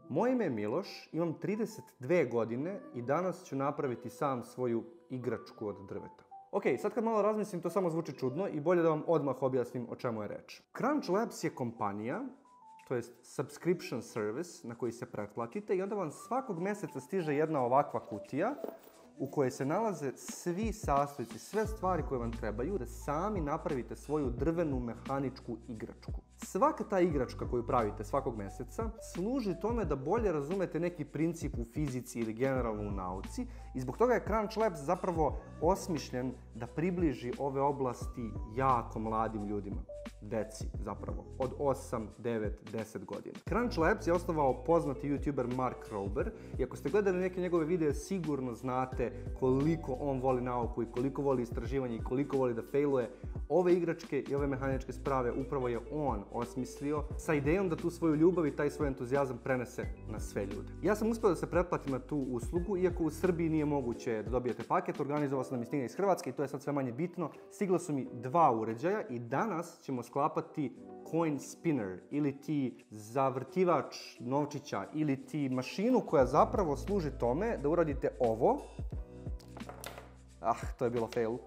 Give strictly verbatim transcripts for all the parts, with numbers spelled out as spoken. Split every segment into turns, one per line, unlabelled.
Moje ime je Miloš, imam trideset dve godine i danas ću napraviti sam svoju igračku od drveta. Ok, sad kad malo razmislim, to samo zvuči čudno i bolje da vam odmah objasnim o čemu je reč. Crunch Labs je kompanija, to jest subscription service na koji se pretplatite i onda vam svakog mjeseca stiže jedna ovakva kutija u kojoj se nalaze svi sastojci, sve stvari koje vam trebaju da sami napravite svoju drvenu mehaničku igračku. Svaka ta igračka koju pravite svakog mjeseca služi tome da bolje razumete neki princip u fizici ili generalno u nauci i zbog toga je Crunch Labs zapravo osmišljen da približi ove oblasti jako mladim ljudima. Deci zapravo, od osam, devet, deset godina. Crunch Labs je osnovao poznati youtuber Mark Rober i ako ste gledali neke njegove videe sigurno znate koliko on voli nauku i koliko voli istraživanje i koliko voli da failuje. Ove igračke i ove mehaničke sprave upravo je on osmislio sa idejom da tu svoju ljubav i taj svoj entuzijazam prenese na sve ljude. Ja sam uspio da se pretplatim na tu uslugu, iako u Srbiji nije moguće da dobijete paket, organizovao sam da mi stigne iz Hrvatske i to je sad sve manje bitno. Stigla su mi dva uređaja i danas ćemo sklapati coin spinner ili ti zavrtivač novčića ili ti mašinu koja zapravo služi tome da uradite ovo. Ah, to je bilo fail.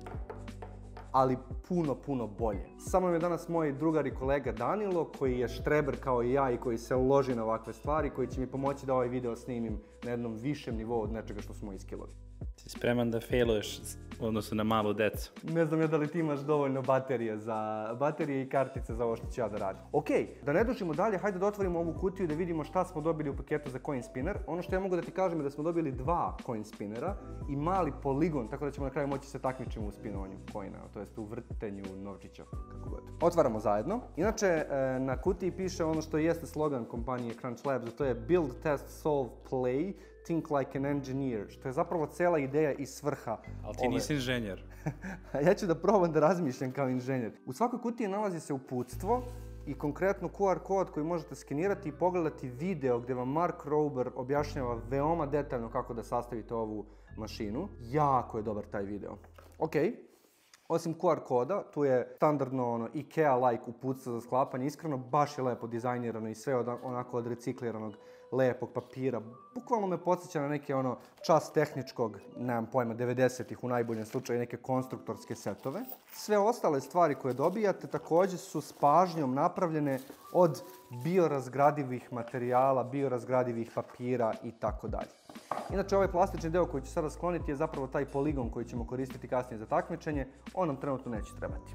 Ali puno, puno bolje. Samo mi je danas moj drugar i kolega Danilo, koji je štreber kao i ja i koji se loži na ovakve stvari, koji će mi pomoći da ovaj video snimim na jednom višem nivou od nečega što smo iskilovi.
Si spreman da failuješ u odnosu na malu decu?
Ne znam ja da li ti imaš dovoljno baterije za baterije i kartice za ovo što ću ja da radim. Ok, da ne dužimo dalje, hajde da otvorimo ovu kutiju i da vidimo šta smo dobili u paketu za coin spinner. Ono što ja mogu da ti kažem je da smo dobili dva coin spinnera i mali poligon, tako da ćemo na kraju moći se takmičiti u spinovanju coina, to jest u vrtenju novčića, kako god. Otvaramo zajedno. Inače, na kutiji piše ono što jeste slogan kompanije Crunch Labs, a to je Build, Test, Solve, Play, Think like an engineer, što je zapravo cela ideja i svrha.
Ali ti nisi inženjer.
Ja ću da probam da razmišljam kao inženjer. U svakoj kutiji nalazi se uputstvo i konkretno Q R kod koji možete skenirati i pogledati video gdje vam Mark Rober objašnjava veoma detaljno kako da sastavite ovu mašinu. Jako je dobar taj video. Ok. Osim Q R koda, tu je standardno ono, IKEA-like uputstvo za sklapanje, iskreno baš je lepo dizajnirano i sve od, onako od recikliranog lepog papira. Bukvalno me podsjeća na neke ono čas tehničkog, nemam pojma, devedesetih u najboljem slučaju, neke konstruktorske setove. Sve ostale stvari koje dobijate također su s pažnjom napravljene od biorazgradivih materijala, biorazgradivih papira i tako dalje. Inače, ovaj plastični deo koji ću sada skloniti je zapravo taj poligon koji ćemo koristiti kasnije za takmičenje. On nam trenutno neće trebati.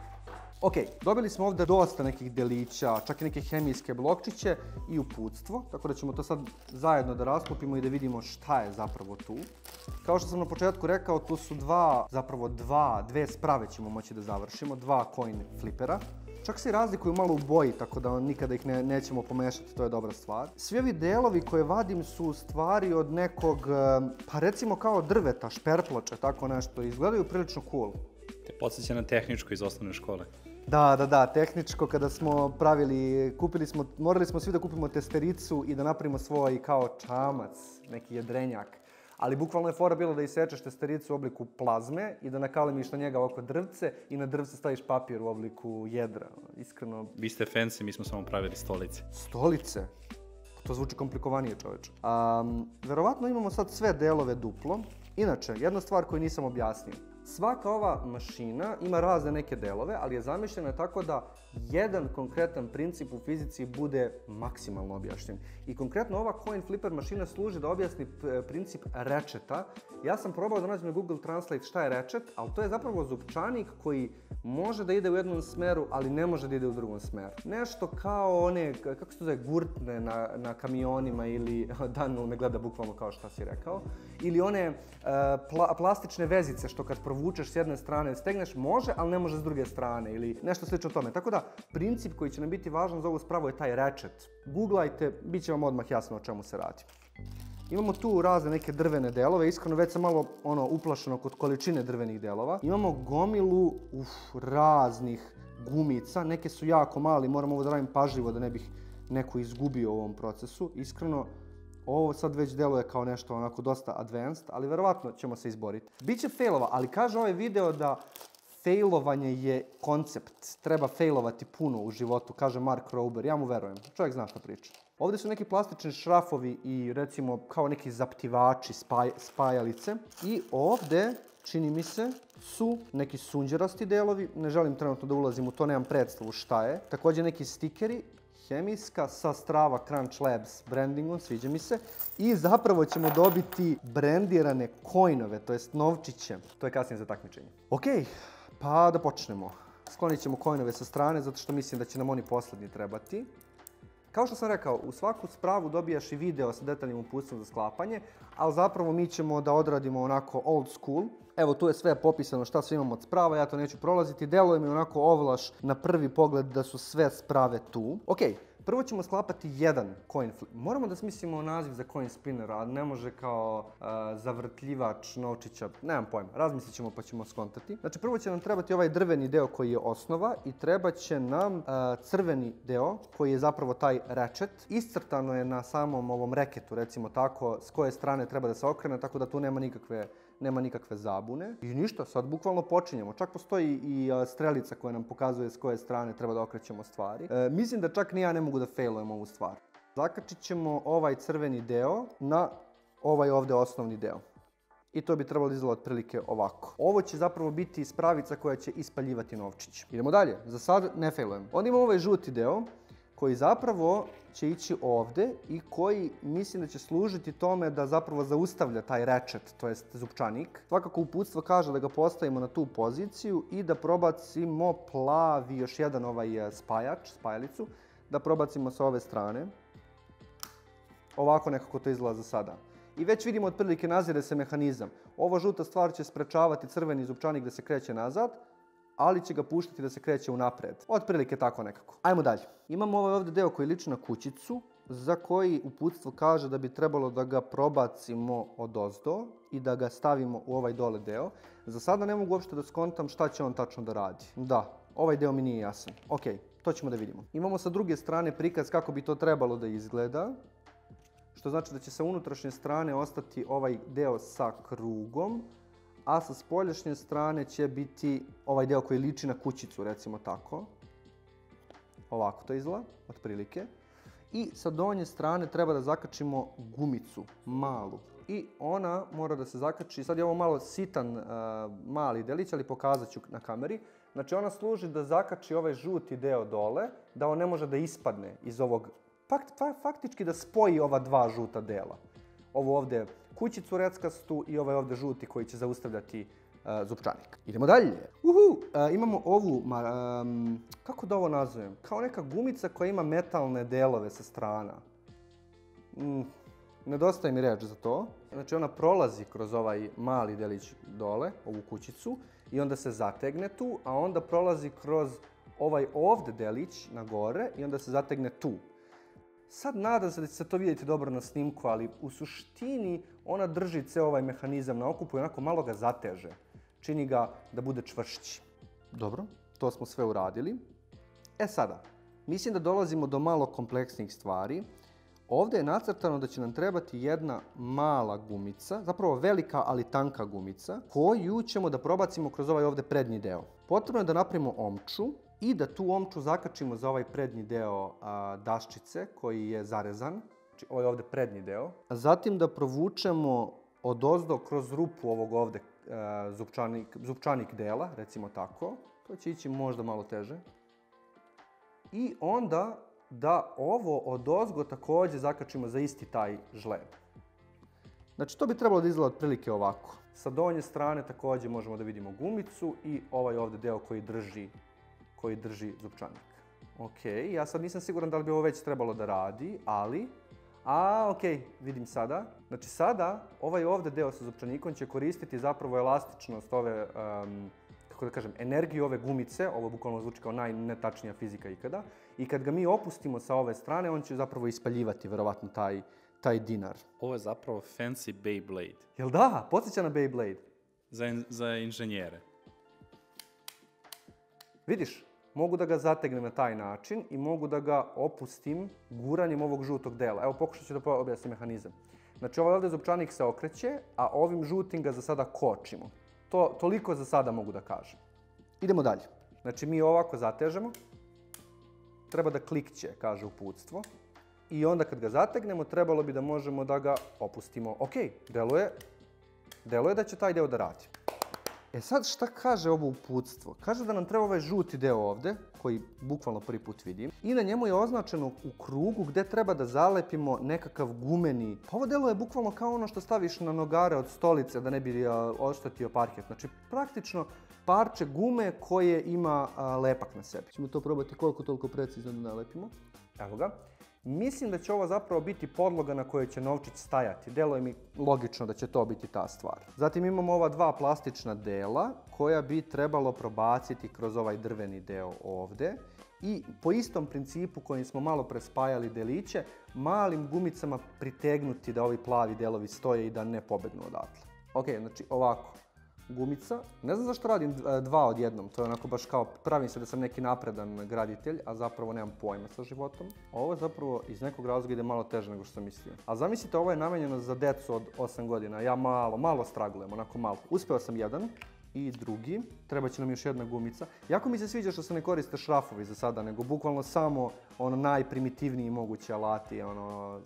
Ok, dobili smo ovdje dosta nekih delića, čak i neke hemijske blokčiće i uputstvo, tako da ćemo to sad zajedno da rasklopimo i da vidimo šta je zapravo tu. Kao što sam na početku rekao, tu su dva, zapravo dva, dve sprave ćemo moći da završimo, dva coin flipera. Čak se i razlikuju malo u boji, tako da nikada ih ne, nećemo pomešati, to je dobra stvar. Svi ovi delovi koje vadim su stvari od nekog, pa recimo kao drveta, šperploče, tako nešto, izgledaju prilično cool.
Te podsjeća na tehničko iz osnovne škole.
Da, da, da, tehničko kada smo pravili, kupili smo, morali smo svi da kupimo testericu i da napravimo svoj kao čamac, neki jedrenjak. Ali bukvalno je fora bilo da isečeš testericu u obliku plazme i da nakalemiš na njega oko drvce i na drvce staviš papir u obliku jedra. Iskreno...
Vi ste fancy, mi smo samo pravili stolice.
Stolice? To zvuči komplikovanije, čoveče. Um, verovatno imamo sad sve delove duplo. Inače, jedna stvar koju nisam objasnio. Svaka ova mašina ima razne neke delove, ali je zamišljena tako da jedan konkretan princip u fizici bude maksimalno objašnjen. I konkretno ova coin flipper mašina služi da objasni princip ratcheta. Ja sam probao da nađem na Google Translate šta je ratchet, ali to je zapravo zupčanik koji može da ide u jednom smeru, ali ne može da ide u drugom smeru. Nešto kao one, kako se to zove, gurtne na, na kamionima ili, Danilo me gleda bukvalno kao šta si rekao, ili one uh, pla, plastične vezice što kad provučeš s jedne strane stegneš može, ali ne može s druge strane ili nešto slično tome. Tako da, princip koji će nam biti važan za ovu spravu je taj ratchet. Googlajte, bit će vam odmah jasno o čemu se radi. Imamo tu razne neke drvene delove, iskreno već sam malo ono, uplašeno kod količine drvenih delova. Imamo gomilu uf, raznih gumica, neke su jako mali, moram ovo da radim pažljivo da ne bih neko izgubio u ovom procesu. Iskreno, ovo sad već deluje kao nešto onako dosta advanced, ali verovatno ćemo se izboriti. Biće failova, ali kaže ovaj video da failovanje je koncept. Treba failovati puno u životu, kaže Mark Rober. Ja mu verujem. Čovjek zna šta priča. Ovdje su neki plastični šrafovi i recimo kao neki zaptivači, spaj, spajalice. I ovdje, čini mi se, su neki sunđerasti delovi. Ne želim trenutno da ulazim u to, nemam predstavu šta je. Također neki stikeri. Hemijska sa Strava Crunch Labs brandingom, sviđa mi se. I zapravo ćemo dobiti brendirane coinove, to jest novčiće. To je kasnije za takmičenje. Ok, pa da počnemo. Sklonit ćemo coinove sa strane, zato što mislim da će nam oni posljednji trebati. Kao što sam rekao, u svaku spravu dobijaš i video sa detaljnim uputstvom za sklapanje, ali zapravo mi ćemo da odradimo onako old school. Evo, tu je sve popisano šta sve imamo od sprava, ja to neću prolaziti. Deluje mi onako ovlaš na prvi pogled da su sve sprave tu. Ok, prvo ćemo sklapati jedan coin flip. Moramo da smislimo naziv za coin spinner, a ne može kao uh, zavrtljivač novčića. Nemam pojma, razmislit ćemo pa ćemo skontati. Znači, prvo će nam trebati ovaj drveni deo koji je osnova i treba će nam uh, crveni deo koji je zapravo taj ratchet. Iscrtano je na samom ovom reketu, recimo tako, s koje strane treba da se okrene, tako da tu nema nikakve nema nikakve zabune. I ništa, sad bukvalno počinjemo. Čak postoji i strelica koja nam pokazuje s koje strane treba da okrećemo stvari. E, mislim da čak ni ja ne mogu da failujem ovu stvar. Zakačit ćemo ovaj crveni deo na ovaj ovdje osnovni deo. I to bi trebalo izgledati otprilike ovako. Ovo će zapravo biti spravica koja će ispaljivati novčić. Idemo dalje. Za sad ne failujem. Onda imamo ovaj žuti deo koji zapravo će ići ovdje i koji mislim da će služiti tome da zapravo zaustavlja taj ratchet, to jest zupčanik. Svakako uputstvo kaže da ga postavimo na tu poziciju i da probacimo plavi još jedan ovaj spajač, spajalicu, da probacimo sa ove strane. Ovako nekako to izgleda za sada. I već vidimo otprilike nazire se mehanizam. Ova žuta stvar će sprečavati crveni zupčanik da se kreće nazad, ali će ga puštati da se kreće unapred. Otprilike tako nekako. Ajmo dalje. Imamo ovaj ovdje deo koji liči na kućicu, za koji uputstvo kaže da bi trebalo da ga probacimo odozdo i da ga stavimo u ovaj dole deo. Za sada ne mogu uopšte da skontam šta će on tačno da radi. Da, ovaj deo mi nije jasan. Ok, to ćemo da vidimo. Imamo sa druge strane prikaz kako bi to trebalo da izgleda. Što znači da će sa unutrašnje strane ostati ovaj deo sa krugom, a sa spoljašnje strane će biti ovaj deo koji liči na kućicu, recimo tako. Ovako to izgleda, otprilike. I sa donje strane treba da zakačimo gumicu, malu. I ona mora da se zakači, sad je ovo malo sitan uh, mali delić, ali pokazat ću na kameri. Znači ona služi da zakači ovaj žuti deo dole, da on ne može da ispadne iz ovog, fakt, faktički da spoji ova dva žuta dela. Ovo ovdje kućicu reckastu i ovaj ovdje žuti koji će zaustavljati uh, zupčanik. Idemo dalje. Uhu, uh, imamo ovu, um, kako da ovo nazovem? Kao neka gumica koja ima metalne delove sa strana. Mm, nedostaje mi reč za to. Znači ona prolazi kroz ovaj mali delić dole, ovu kućicu, i onda se zategne tu, a onda prolazi kroz ovaj ovdje delić na gore i onda se zategne tu. Sad nadam se da će se to vidjeti dobro na snimku, ali u suštini ona drži ceo ovaj mehanizam na okupu i onako malo ga zateže. Čini ga da bude čvršći. Dobro, to smo sve uradili. E sada, mislim da dolazimo do malo kompleksnijih stvari. Ovdje je nacrtano da će nam trebati jedna mala gumica, zapravo velika ali tanka gumica, koju ćemo da probacimo kroz ovaj ovdje prednji deo. Potrebno je da napravimo omču i da tu omču zakačimo za ovaj prednji deo a, daščice koji je zarezan. Znači ovaj ovdje prednji deo. A zatim da provučemo odozdo kroz rupu ovog ovdje a, zupčanik, zupčanik dela, recimo tako. To će ići možda malo teže. I onda da ovo odozgo također zakačimo za isti taj žleb. Znači to bi trebalo da izgleda otprilike ovako. Sa donje strane također možemo da vidimo gumicu i ovaj ovdje deo koji drži koji drži zupčanik. Ok, ja sad nisam siguran da li bi ovo već trebalo da radi, ali... A, ok, vidim sada. Znači sada ovaj ovdje deo sa zupčanikom će koristiti zapravo elastičnost ove, um, kako da kažem, energiju ove gumice. Ovo bukvalno zvuči kao najnetačnija fizika ikada. I kad ga mi opustimo sa ove strane, on će zapravo ispaljivati verovatno taj, taj dinar.
Ovo je zapravo fancy Beyblade.
Jel da? Podsjeća na Beyblade.
Za, in, za inženjere.
Vidiš? Mogu da ga zategnem na taj način i mogu da ga opustim guranjem ovog žutog dela. Evo, pokušat ću da objasnim mehanizam. Znači, ovaj ovdje zupčanik se okreće, a ovim žutim ga za sada kočimo. To, toliko za sada mogu da kažem. Idemo dalje. Znači, mi ovako zatežemo. Treba da klikće, kaže uputstvo. i onda kad ga zategnemo trebalo bi da možemo da ga opustimo. Ok, deluje, deluje da će taj deo da radi. E sad šta kaže ovo uputstvo? Kaže da nam treba ovaj žuti deo ovde, koji bukvalno prvi put vidim, i na njemu je označeno u krugu gde treba da zalepimo nekakav gumeni. Pa ovo delo je bukvalno kao ono što staviš na nogare od stolice da ne bi oštetio parket. Znači praktično parče gume koje ima a, lepak na sebi. Ćemo to probati koliko toliko precizno da nalepimo. Evo ga. Mislim da će ovo zapravo biti podloga na kojoj će novčić stajati. Deluje mi logično da će to biti ta stvar. Zatim imamo ova dva plastična dela koja bi trebalo probaciti kroz ovaj drveni deo ovde i po istom principu kojim smo malo prespajali deliće, malim gumicama pritegnuti da ovi plavi delovi stoje i da ne pobegnu odatle. Ok, znači ovako. Gumica. Ne znam zašto radim dva odjednom, to je onako baš kao pravim se da sam neki napredan graditelj, a zapravo nemam pojma sa životom. Ovo zapravo iz nekog razloga ide malo teže nego što sam mislio. A zamislite, ovo je namenjeno za decu od osam godina, ja malo, malo straglujem, onako malo. Uspeo sam jedan i drugi, treba će nam još jedna gumica. Jako mi se sviđa što se ne koriste šrafovi za sada, nego bukvalno samo ono najprimitivniji mogući alati, ono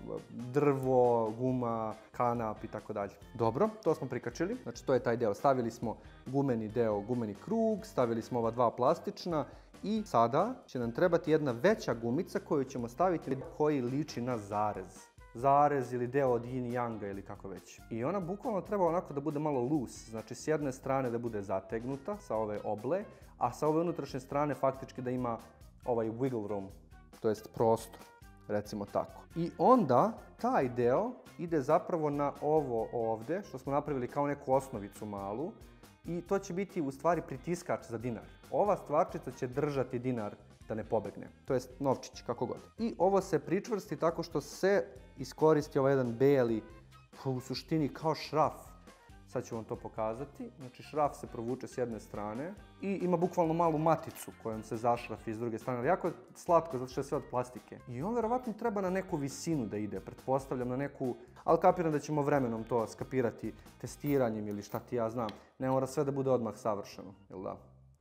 drvo, guma, kanap i tako dalje. Dobro, to smo prikačili, znači to je taj deo. Stavili smo gumeni deo, gumeni krug, stavili smo ova dva plastična i sada će nam trebati jedna veća gumica koju ćemo staviti koji liči na zarez. Zarez ili deo od yin i yanga ili kako već. I ona bukvalno treba onako da bude malo loose, znači s jedne strane da bude zategnuta sa ove oble, a sa ove unutrašnje strane faktički da ima ovaj wiggle room, to jest prostor, recimo tako. I onda taj deo ide zapravo na ovo ovde, što smo napravili kao neku osnovicu malu, i to će biti u stvari pritiskač za dinar. Ova stvarčica će držati dinar da ne pobegne, to jest novčić, kako god. I ovo se pričvrsti tako što se iskoristi ovaj jedan beli, u suštini kao šraf. Sad ću vam to pokazati. Znači šraf se provuče s jedne strane i ima bukvalno malu maticu kojom se zašrafi s druge strane. Ali jako je slatko zato što je sve od plastike. I on verovatno treba na neku visinu da ide, pretpostavljam na neku, ali kapiram da ćemo vremenom to skapirati testiranjem ili šta ti ja znam. Ne mora sve da bude odmah savršeno, jel da?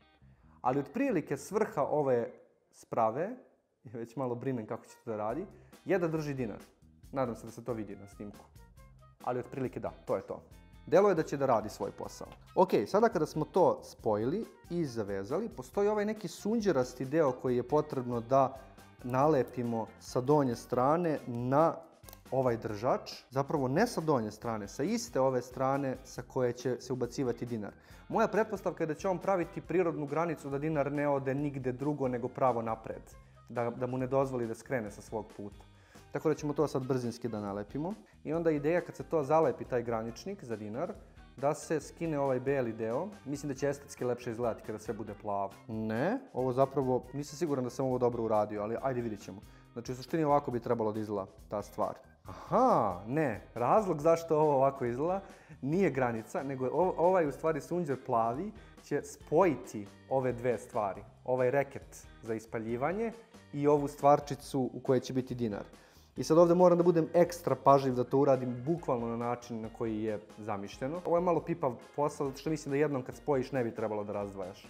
Ali otprilike svrha ove sprave, ja već malo brinem kako će to da radi, je da drži dinar. Nadam se da se to vidi na snimku. Ali otprilike da, to je to. Delo je da će da radi svoj posao. Ok, sada kada smo to spojili i zavezali, postoji ovaj neki sunđerasti deo koji je potrebno da nalepimo sa donje strane na ovaj držač. Zapravo ne sa donje strane, sa iste ove strane sa koje će se ubacivati dinar. Moja pretpostavka je da će on praviti prirodnu granicu da dinar ne ode nigde drugo nego pravo napred. Da, da mu ne dozvoli da skrene sa svog puta. Tako da ćemo to sad brzinski da nalepimo. I onda ideja kad se to zalepi, taj graničnik za dinar, da se skine ovaj beli deo. Mislim da će estetski lepše izgledati kada sve bude plavo. Ne, ovo zapravo, nisam siguran da sam ovo dobro uradio, ali ajde vidit ćemo. Znači u suštini ovako bi trebalo da izgleda ta stvar. Aha, ne, razlog zašto ovo ovako izgleda nije granica, nego ovaj u stvari sunđer plavi će spojiti ove dve stvari. Ovaj reket za ispaljivanje i ovu stvarčicu u kojoj će biti dinar. I sad ovdje moram da budem ekstra pažljiv da to uradim bukvalno na način na koji je zamišljeno. Ovo je malo pipav posao, zato što mislim da jednom kad spojiš ne bi trebalo da razdvajaš.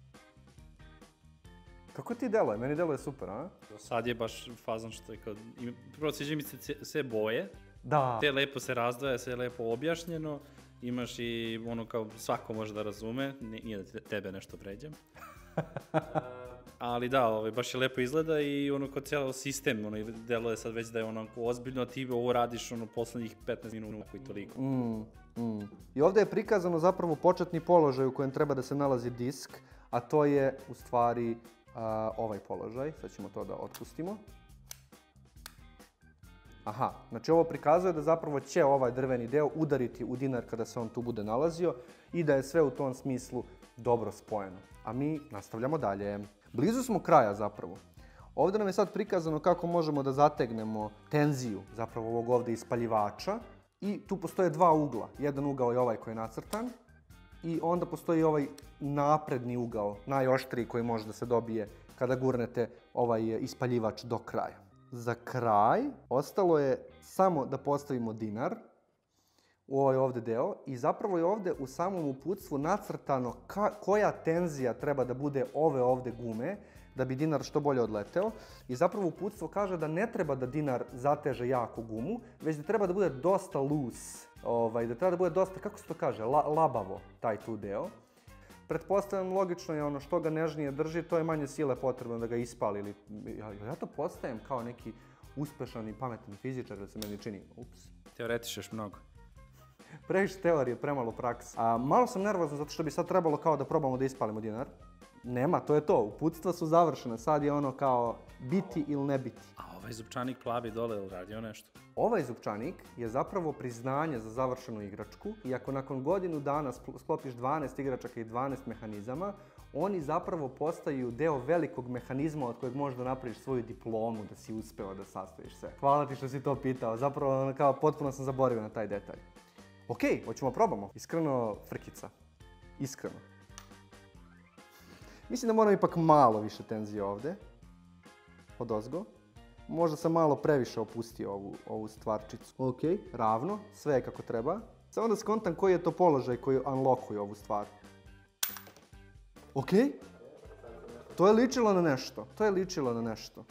Kako ti deluje? Meni deluje super, a?
Sad je baš fazan što je kao... Prvo sviđa mi se sve boje.
Da.
Te lepo se razdvaja, sve je lepo objašnjeno. Imaš i ono kao svako može da razume, nije da tebe nešto vređam. Ali da, ovaj, baš je lepo izgleda i ono kao cijelo sistem, ono, deluje sad već da je ono ozbiljno, ti ovo radiš ono poslednjih petnaest minuta i toliko.
Mm, mm. I ovdje je prikazano zapravo početni položaj u kojem treba da se nalazi disk, a to je u stvari a, ovaj položaj. Sad ćemo to da otpustimo. Aha, znači ovo prikazuje da zapravo će ovaj drveni deo udariti u dinar kada se on tu bude nalazio i da je sve u tom smislu dobro spojeno. A mi nastavljamo dalje. Blizu smo kraja zapravo. Ovdje nam je sad prikazano kako možemo da zategnemo tenziju zapravo ovog ovdje ispaljivača. I tu postoje dva ugla. Jedan ugao je ovaj koji je nacrtan i onda postoji ovaj napredni ugao, najoštriji koji može da se dobije kada gurnete ovaj ispaljivač do kraja. Za kraj ostalo je samo da postavimo dinar u ovaj ovdje deo i zapravo je ovdje u samom uputstvu nacrtano ka, koja tenzija treba da bude ove ovdje gume da bi dinar što bolje odleteo. I zapravo uputstvo kaže da ne treba da dinar zateže jako gumu, već da treba da bude dosta loose, ovaj, da treba da bude dosta, kako se to kaže, La, labavo taj tu deo. Pretpostavljam, logično je ono što ga nežnije drži, to je manje sile potrebno da ga ispali. Ili, ja to postajem kao neki uspešan i pametan fizičar, da se meni čini. Ups.
Teoretišeš mnogo.
Previše teorije, premalo prakse. A, malo sam nervozan zato što bi sad trebalo kao da probamo da ispalimo dinar. Nema, to je to. Uputstva su završene. Sad je ono kao biti ili ne biti.
A ovaj zupčanik plavi dole ili radio nešto?
Ovaj zupčanik je zapravo priznanje za završenu igračku i ako nakon godinu dana sklopiš dvanaest igračaka i dvanaest mehanizama, oni zapravo postaju deo velikog mehanizma od kojeg možeš da napraviš svoju diplomu, da si uspeo da sastaviš sve. Hvala ti što si to pitao. Zapravo kao potpuno sam zaboravio na taj detalj. Ok, hoćemo probamo. Iskreno, frkica. Iskreno. Mislim da moram ipak malo više tenzije ovde. Odozgo. Možda sam malo previše opustio ovu, ovu stvarčicu. Ok, ravno, sve je kako treba. Samo da skontam koji je to položaj koji unlockuje ovu stvar. Ok, to je ličilo na nešto. To je ličilo na nešto.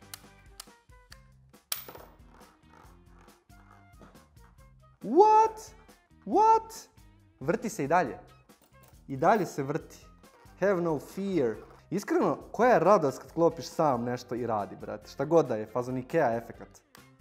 What? What? Vrti se i dalje. I dalje se vrti. Have no fear. Iskreno, koja je radost kad klopiš sam nešto i radi, brate? Šta god da je, fazon Ikea efekat.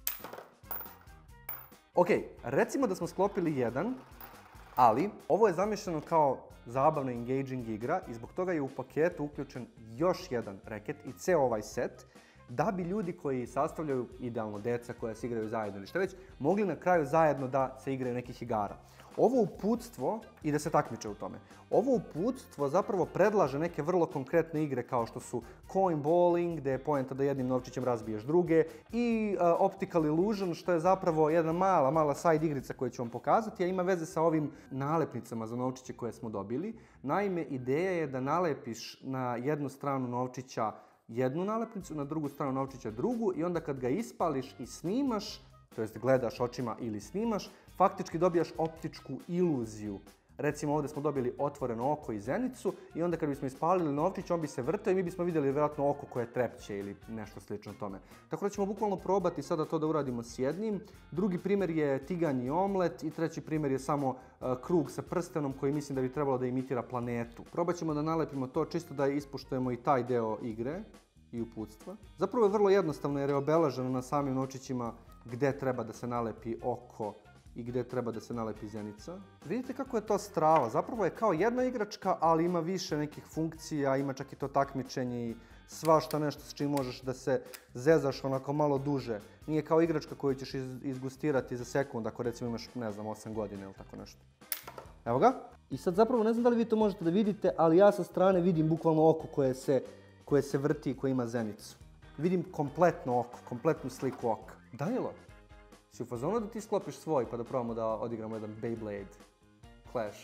Ok, recimo da smo sklopili jedan, ali ovo je zamišljeno kao zabavna engaging igra i zbog toga je u paketu uključen još jedan reket i ceo ovaj set, da bi ljudi koji sastavljaju, idealno deca koja se igraju zajedno ili šta već, mogli na kraju zajedno da se igraju nekih igara. Ovo uputstvo, i da se takmiče u tome, ovo uputstvo zapravo predlaže neke vrlo konkretne igre kao što su coin bowling, gde je poenta da jednim novčićem razbiješ druge, i uh, optical illusion, što je zapravo jedna mala, mala side igrica koju ću vam pokazati, a ima veze sa ovim nalepnicama za novčiće koje smo dobili. Naime, ideja je da nalepiš na jednu stranu novčića jednu nalepnicu, na drugu stranu novčića drugu i onda kad ga ispališ i snimaš, to jest gledaš očima ili snimaš, faktički dobijaš optičku iluziju. Recimo ovdje smo dobili otvoreno oko i zenicu i onda kad bismo ispalili novčić, on bi se vrtao i mi bismo vidjeli vjerojatno oko koje trepće ili nešto slično tome. Tako da ćemo bukvalno probati sada to da uradimo s jednim. Drugi primjer je tiganji omlet i treći primjer je samo uh, krug sa prstenom koji mislim da bi trebalo da imitira planetu. Probat ćemo da nalepimo to čisto da ispuštujemo i taj deo igre i uputstva. Zapravo je vrlo jednostavno jer je obeleženo na samim novčićima gdje treba da se nalepi oko i gdje treba da se nalepi zenica. Vidite kako je to strava. Zapravo je kao jedna igračka, ali ima više nekih funkcija, ima čak i to takmičenje i svašta nešto s čim možeš da se zezaš onako malo duže. Nije kao igračka koju ćeš izgustirati za sekund ako recimo imaš, ne znam, osam godina ili tako nešto. Evo ga. I sad zapravo ne znam da li vi to možete da vidite, ali ja sa strane vidim bukvalno oko koje se, koje se vrti i koje ima zenicu. Vidim kompletno oko, kompletnu sliku oka. Danilo, si u fazonu da ti sklopiš svoj pa da probamo da odigramo jedan Beyblade Clash?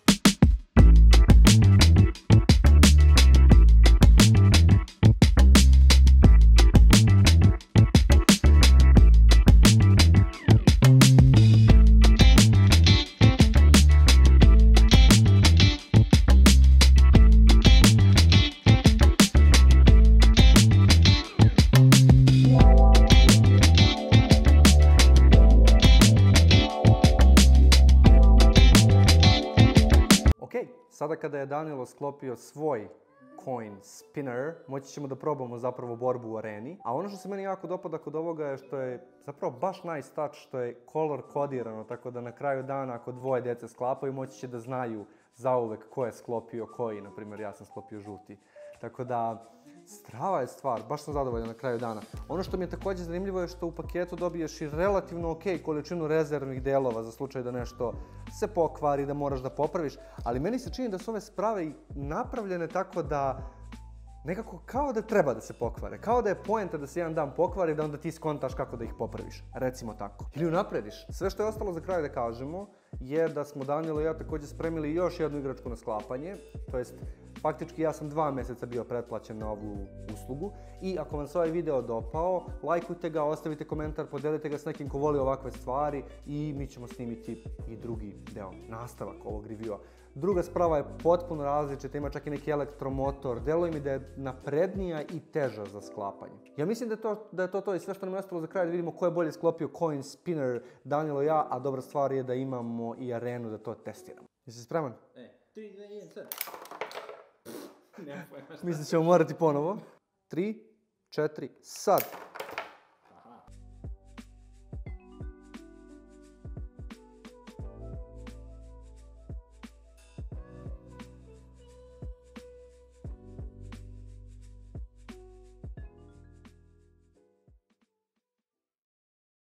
Sada kada je Danilo sklopio svoj coin spinner, moći ćemo da probamo zapravo borbu u areni. A ono što se meni jako dopada kod ovoga je što je zapravo baš nice touch, što je color kodirano, tako da na kraju dana ako dvoje djece sklapaju, moći će da znaju zauvek ko je sklopio koji. Naprimjer, ja sam sklopio žuti. Tako da, strava je stvar, baš sam zadovoljan na kraju dana. Ono što mi je također zanimljivo je što u paketu dobiješ i relativno ok količinu rezervnih delova za slučaj da nešto se pokvari, da moraš da popraviš, ali meni se čini da su ove sprave napravljene tako da nekako kao da treba da se pokvare, kao da je poenta da se jedan dan pokvari da onda ti skontaš kako da ih popraviš, recimo tako. Ili unaprediš. Sve što je ostalo za kraj da kažemo je da smo Danilo i ja također spremili još jednu igračku na sklapanje, to jest Faktički ja sam dva mjeseca bio pretplaćen na ovu uslugu i ako vam se ovaj video dopao, lajkujte ga, ostavite komentar, podelite ga s nekim ko voli ovakve stvari i mi ćemo snimiti i drugi deo, nastavak ovog reviewa. Druga sprava je potpuno različita, ima čak i neki elektromotor, deluje mi da je naprednija i teža za sklapanje. Ja mislim da je to da je to, to i sve što nam je ostalo za kraj da vidimo ko je bolje sklopio Coin Spinner, Danilo i ja, a dobra stvar je da imamo i arenu da to testiramo. Jesi spreman?
E, tri, dve, jedan, sad. Nema pojma šta.
Mislim da ćemo morati ponovo. tri, četiri, sad.